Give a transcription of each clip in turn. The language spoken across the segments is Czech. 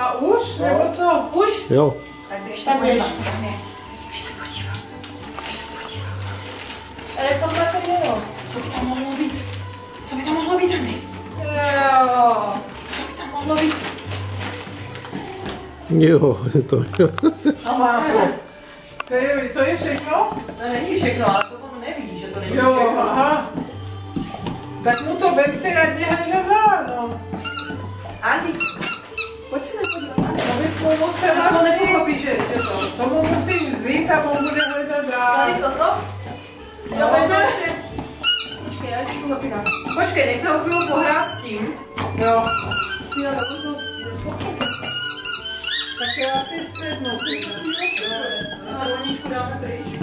A už? Nebo co? Už? Jo. Tak běž se podívat. Běž se podívat. Ale jak to znamená? Co by tam mohlo být? Co by tam mohlo být, Andy? Jo. Co by tam mohlo být? Jo, to jo. A máko. To je všechno? To není všechno, ale to on neví, že to není Jo, všechno. aha. Tak mu to vemte a dělej na ráno. Andy, pojď se nepodívat, Andy. To bys mu musela To vzít. nepochopí, že to. To mu musíš vzít a on bude hledat dál. Tady toto? Jo, to je ještě. Počkej, já ještě to zapínám. Počkej, nech toho chvíli pohrát s tím. Jo. Jo, to je spokojně. Tak já si sednu. A voníčku dáme pryč.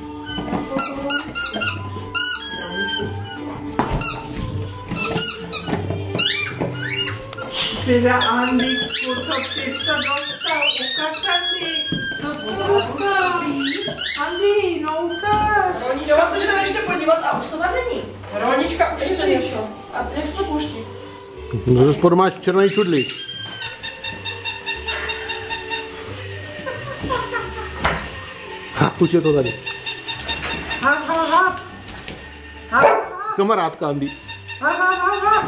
Teda Andy, co ty jsi dostal? Ukaž, Andy. Co jsi to dostal? Andy, no ukaž. Ronička, chceš tam ještě podívat a už to tam není. Ronička už ještě něco. A jak se to pouští? No ze spodu máš černý čudlík. Ha, už je to tady. Ha, ha, ha. Ha, ha, Kamarádka Andy. ha, ha, ha, ha.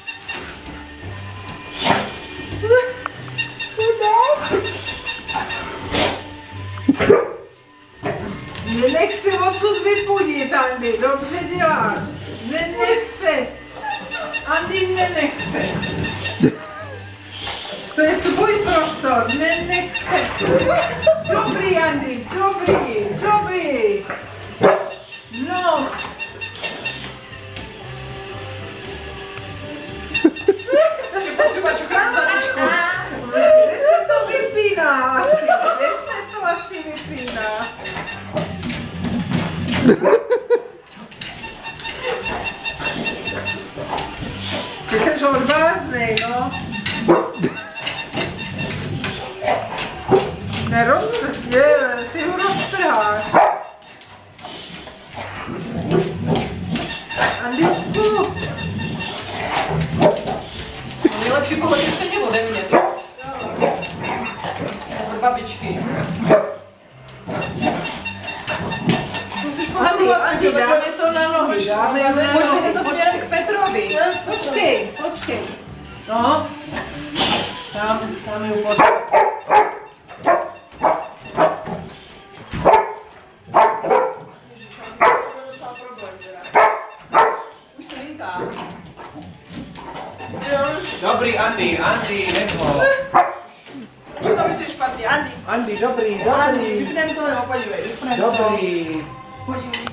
Nenech si odsud vypudit, Andy, dobře děláš. Nenech se. Andy, nenech se. To je tvůj prostor, nenech se. Dobrý, Andy, dobrý, dobrý. No. Potřeba čuchrát zadečku. Kde se to vypíná asi? Kde se to asi vypíná? Ty jsi odvážnej, no. Ty ho roztrháš. Andysku. Nejlepší pohled je stejně ode mě. Od babičky. Musíš poslouchat, Andy, dáme to na nohy, dáme na nohy. Počkej, to směrem k Petrovi. Počkej. No. Tam je úplně. Už se linká. Dobrý, Andy, nebo. Že to myslíš špatně, Andy. Andy, dobrý. Andy, vypneme to, nebo podívej, vypneme to. Dobrý. Podívej.